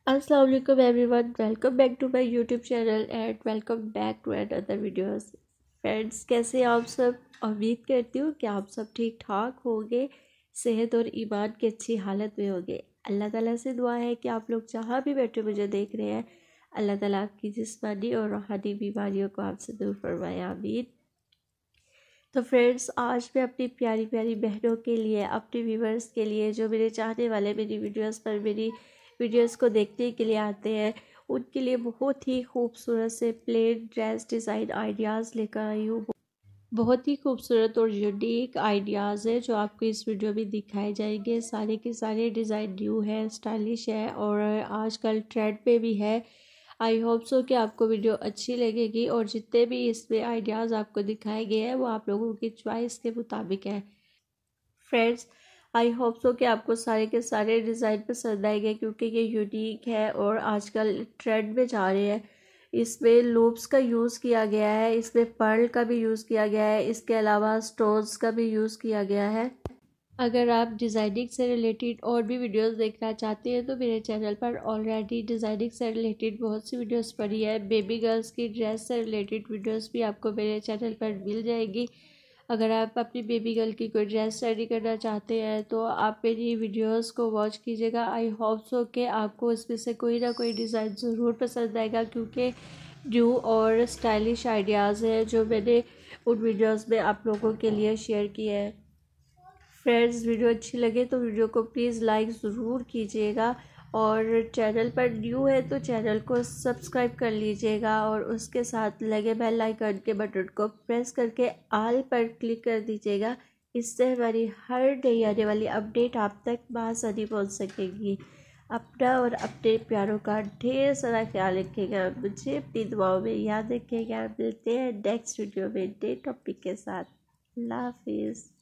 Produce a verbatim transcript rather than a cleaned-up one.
अस्सलाम वालेकुम everyone, welcome back to my YouTube channel and welcome back to another videos. Friends, कैसे हैं आप सब? उम्मीद करती हूँ कि आप सब ठीक ठाक होंगे, सेहत और ईमान की अच्छी हालत में होंगे। अल्लाह ताला से दुआ है कि आप लोग जहाँ भी बैठे मुझे देख रहे हैं, अल्लाह ताला आपकी जिस्मानी और रूहानी बीमारियों को आपसे दूर फरमाए, आमीन। तो फ्रेंड्स, आज मैं अपनी प्यारी प्यारी बहनों के लिए, अपने व्यूवर्स के लिए, जो मेरे चाहने वाले मेरी वीडियोस पर मेरी वीडियोस को देखने के लिए आते हैं, उनके लिए बहुत ही खूबसूरत से प्लेन ड्रेस डिज़ाइन आइडियाज़ लेकर आई हूँ। बहुत ही खूबसूरत और यूनिक आइडियाज़ है जो आपको इस वीडियो में दिखाए जाएंगे। सारे के सारे डिज़ाइन न्यू है, स्टाइलिश है और आजकल ट्रेंड पे भी है। आई होप सो कि आपको वीडियो अच्छी लगेगी और जितने भी इसमें आइडियाज़ आपको दिखाए गए हैं वो आप लोगों की चॉइस के मुताबिक है। फ्रेंड्स, आई होप सो कि आपको सारे के सारे डिज़ाइन पसंद आएंगे क्योंकि ये यूनिक है और आजकल ट्रेंड में जा रहे हैं। इसमें लूप्स का यूज़ किया गया है, इसमें पर्ल का भी यूज़ किया गया है, इसके अलावा स्टोन्स का भी यूज़ किया गया है। अगर आप डिज़ाइनिंग से रिलेटेड और भी वीडियोस देखना चाहते हैं तो मेरे चैनल पर ऑलरेडी डिज़ाइनिंग से रिलेटेड बहुत सी वीडियोस पड़ी है। बेबी गर्ल्स की ड्रेस से रिलेटेड वीडियोस भी आपको मेरे चैनल पर मिल जाएगी। अगर आप अपनी बेबी गर्ल की कोई ड्रेस रेडी करना चाहते हैं तो आप मेरी वीडियोस को वॉच कीजिएगा। आई होप सो कि आपको इसमें से कोई ना कोई डिज़ाइन ज़रूर पसंद आएगा क्योंकि न्यू और स्टाइलिश आइडियाज़ हैं जो मैंने उन वीडियोज़ में आप लोगों के लिए शेयर किए हैं। फ्रेंड्स, वीडियो अच्छी लगे तो वीडियो को प्लीज़ लाइक ज़रूर कीजिएगा और चैनल पर न्यू है तो चैनल को सब्सक्राइब कर लीजिएगा और उसके साथ लगे बेल आइकन के बटन को प्रेस करके ऑल पर क्लिक कर दीजिएगा। इससे हमारी हर नई आने वाली अपडेट आप तक बआसानी पहुंच सकेगी। अपना और अपने प्यारों का ढेर सारा ख्याल रखिएगा, मुझे अपनी दुआओं में याद रखिएगा। मिलते हैं नेक्स्ट वीडियो में नए टॉपिक के साथ। अल्लाह हाफिज़।